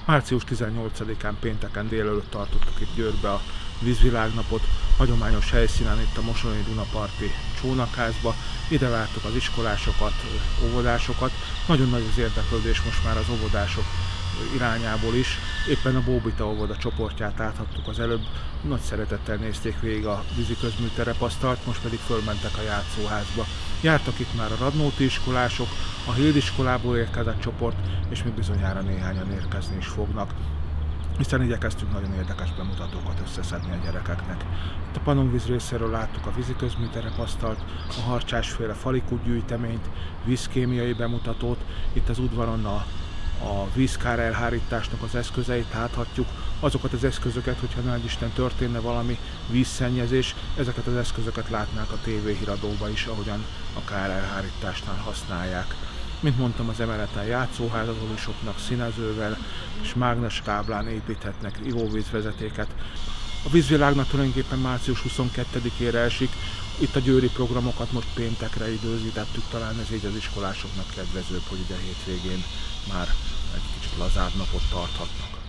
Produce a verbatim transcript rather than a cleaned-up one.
március tizennyolcadikán pénteken délelőtt tartottuk itt Győrbe a vízvilágnapot, hagyományos helyszínen itt a Mosonyi Dunaparti csónakházba. Ide vártuk az iskolásokat, óvodásokat. Nagyon nagy az érdeklődés most már az óvodások irányából is. Éppen a Bóbita óvoda csoportját láthattuk az előbb. Nagy szeretettel nézték végig a vízi közműterepasztalt, most pedig fölmentek a játszóházba. Jártak itt már a radnóti iskolások, a Hild iskolából érkezett csoport, és még bizonyára néhányan érkezni is fognak, hiszen igyekeztünk nagyon érdekes bemutatókat összeszedni a gyerekeknek. Itt a Pannonvíz részéről láttuk a vízi közműterepasztalt, a harcsásféle falikút gyűjteményt, vízkémiai bemutatót, itt az udvaron a a vízkár elhárításnak az eszközeit láthatjuk, azokat az eszközöket, hogyha nagy Isten történne valami vízszennyezés, ezeket az eszközöket látnák a tévéhíradóba is, ahogyan a kár elhárításnál használják. Mint mondtam, az emeleten játszóházasoknak színezővel és mágnes táblán építhetnek ivóvízvezetéket. A vízvilágnap tulajdonképpen március huszonkettedikére esik, itt a győri programokat most péntekre időzítettük, talán ez így az iskolásoknak kedvezőbb, hogy ide hétvégén már egy kicsit lazább napot tarthatnak.